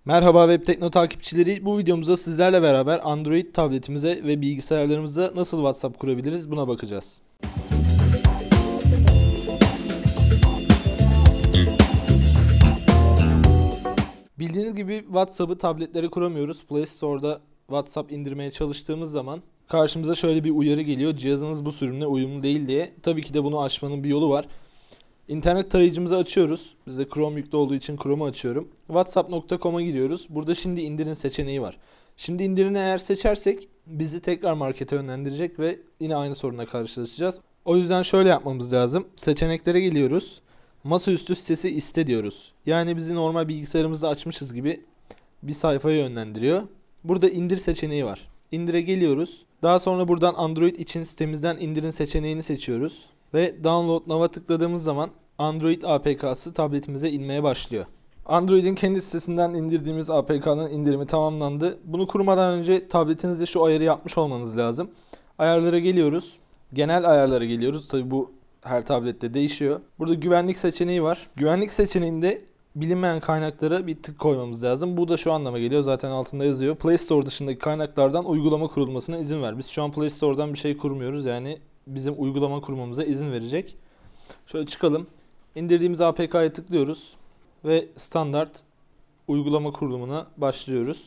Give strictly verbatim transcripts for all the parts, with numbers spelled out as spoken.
Merhaba Webtekno takipçileri, bu videomuzda sizlerle beraber Android tabletimize ve bilgisayarlarımıza nasıl WhatsApp kurabiliriz buna bakacağız. Bildiğiniz gibi WhatsApp'ı tabletlere kuramıyoruz. Play Store'da WhatsApp indirmeye çalıştığımız zaman karşımıza şöyle bir uyarı geliyor: cihazınız bu sürümle uyumlu değil diye. Tabii ki de bunu açmanın bir yolu var. İnternet tarayıcımızı açıyoruz. Bizde Chrome yüklü olduğu için Chrome'u açıyorum. whatsapp nokta com'a giriyoruz. Burada şimdi indirin seçeneği var. Şimdi indirini eğer seçersek bizi tekrar markete yönlendirecek ve yine aynı sorunla karşılaşacağız. O yüzden şöyle yapmamız lazım. Seçeneklere geliyoruz. Masaüstü sitesi iste diyoruz. Yani bizi normal bilgisayarımızda açmışız gibi bir sayfaya yönlendiriyor. Burada indir seçeneği var. İndire geliyoruz. Daha sonra buradan Android için sitemizden indirin seçeneğini seçiyoruz. Ve Download Now'a tıkladığımız zaman Android A P K'sı tabletimize inmeye başlıyor. Android'in kendi sitesinden indirdiğimiz A P K'nın indirimi tamamlandı. Bunu kurmadan önce tabletinizde şu ayarı yapmış olmanız lazım. Ayarlara geliyoruz. Genel ayarlara geliyoruz. Tabi bu her tablette değişiyor. Burada güvenlik seçeneği var. Güvenlik seçeneğinde bilinmeyen kaynaklara bir tık koymamız lazım. Bu da şu anlama geliyor. Zaten altında yazıyor. Play Store dışındaki kaynaklardan uygulama kurulmasına izin ver. Biz şu an Play Store'dan bir şey kurmuyoruz. Yani bizim uygulama kurmamıza izin verecek. Şöyle çıkalım. İndirdiğimiz A P K'ya tıklıyoruz ve standart uygulama kurulumuna başlıyoruz.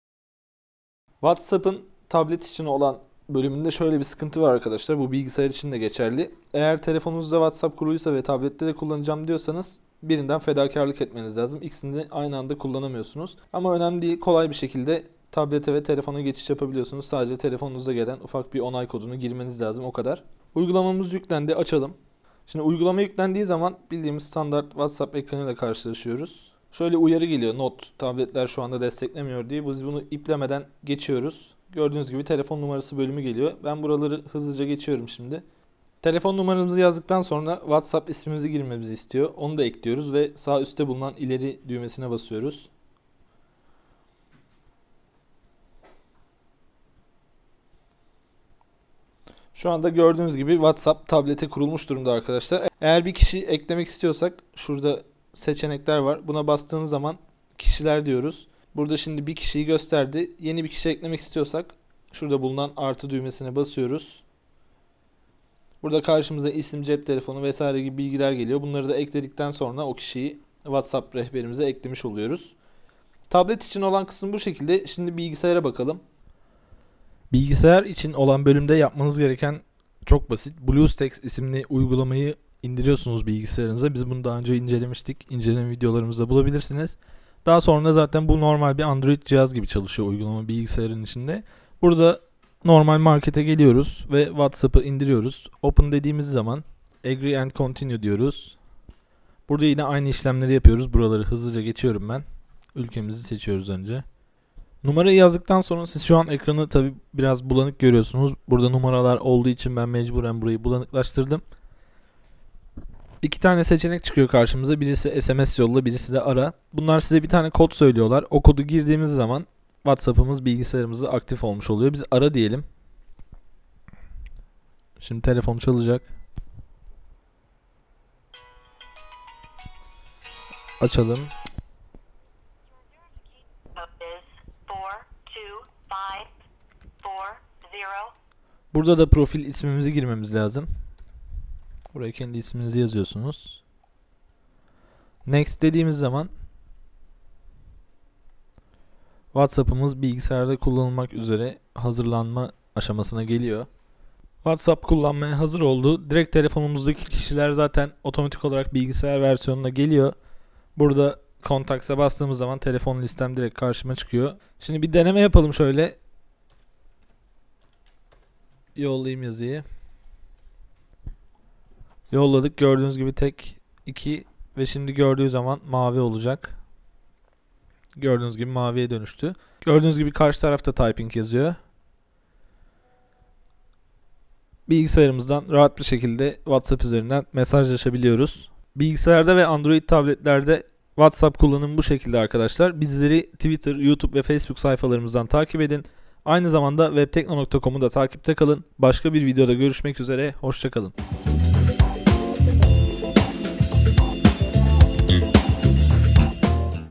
WhatsApp'ın tablet için olan bölümünde şöyle bir sıkıntı var arkadaşlar. Bu bilgisayar için de geçerli. Eğer telefonunuzda WhatsApp kuruluysa ve tablette de kullanacağım diyorsanız birinden fedakarlık etmeniz lazım. İkisini de aynı anda kullanamıyorsunuz. Ama önemli değil. Kolay bir şekilde tablete ve telefona geçiş yapabiliyorsunuz. Sadece telefonunuza gelen ufak bir onay kodunu girmeniz lazım, o kadar. Uygulamamız yüklendi. Açalım. Şimdi uygulama yüklendiği zaman bildiğimiz standart WhatsApp ekranıyla karşılaşıyoruz. Şöyle uyarı geliyor: not, tabletler şu anda desteklemiyor diye. Biz bunu iplemeden geçiyoruz. Gördüğünüz gibi telefon numarası bölümü geliyor. Ben buraları hızlıca geçiyorum şimdi. Telefon numaramızı yazdıktan sonra WhatsApp ismimizi girmemizi istiyor. Onu da ekliyoruz ve sağ üstte bulunan ileri düğmesine basıyoruz. Şu anda gördüğünüz gibi WhatsApp tablete kurulmuş durumda arkadaşlar. Eğer bir kişi eklemek istiyorsak şurada seçenekler var. Buna bastığınız zaman kişiler diyoruz. Burada şimdi bir kişiyi gösterdi. Yeni bir kişi eklemek istiyorsak şurada bulunan artı düğmesine basıyoruz. Burada karşımıza isim, cep telefonu vesaire gibi bilgiler geliyor. Bunları da ekledikten sonra o kişiyi WhatsApp rehberimize eklemiş oluyoruz. Tablet için olan kısım bu şekilde. Şimdi bilgisayara bakalım. Bilgisayar için olan bölümde yapmanız gereken çok basit. BlueStacks isimli uygulamayı indiriyorsunuz bilgisayarınıza. Biz bunu daha önce incelemiştik. İnceleme videolarımızda bulabilirsiniz. Daha sonra zaten bu normal bir Android cihaz gibi çalışıyor uygulama bilgisayarın içinde. Burada normal markete geliyoruz ve WhatsApp'ı indiriyoruz. Open dediğimiz zaman Agree and Continue diyoruz. Burada yine aynı işlemleri yapıyoruz. Buraları hızlıca geçiyorum ben. Ülkemizi seçiyoruz önce. Numarayı yazdıktan sonra siz şu an ekranı tabi biraz bulanık görüyorsunuz. Burada numaralar olduğu için ben mecburen burayı bulanıklaştırdım. İki tane seçenek çıkıyor karşımıza. Birisi S M S yolla, birisi de ara. Bunlar size bir tane kod söylüyorlar. O kodu girdiğimiz zaman WhatsApp'ımız bilgisayarımızda aktif olmuş oluyor. Biz ara diyelim. Şimdi telefon çalacak. Açalım. Burada da profil ismimizi girmemiz lazım. Buraya kendi isminizi yazıyorsunuz. Next dediğimiz zaman WhatsApp'ımız bilgisayarda kullanılmak üzere hazırlanma aşamasına geliyor. WhatsApp kullanmaya hazır oldu. Direkt telefonumuzdaki kişiler zaten otomatik olarak bilgisayar versiyonuna geliyor. Burada Contacts'a bastığımız zaman telefon listem direkt karşıma çıkıyor. Şimdi bir deneme yapalım şöyle. Yollayayım yazıyı. Yolladık. Gördüğünüz gibi tek iki ve şimdi gördüğü zaman mavi olacak. Gördüğünüz gibi maviye dönüştü. Gördüğünüz gibi karşı tarafta typing yazıyor. Bilgisayarımızdan rahat bir şekilde WhatsApp üzerinden mesajlaşabiliyoruz. Bilgisayarda ve Android tabletlerde WhatsApp kullanımı bu şekilde arkadaşlar. Bizleri Twitter, YouTube ve Facebook sayfalarımızdan takip edin. Aynı zamanda webtekno nokta com'u da takipte kalın. Başka bir videoda görüşmek üzere. Hoşça kalın.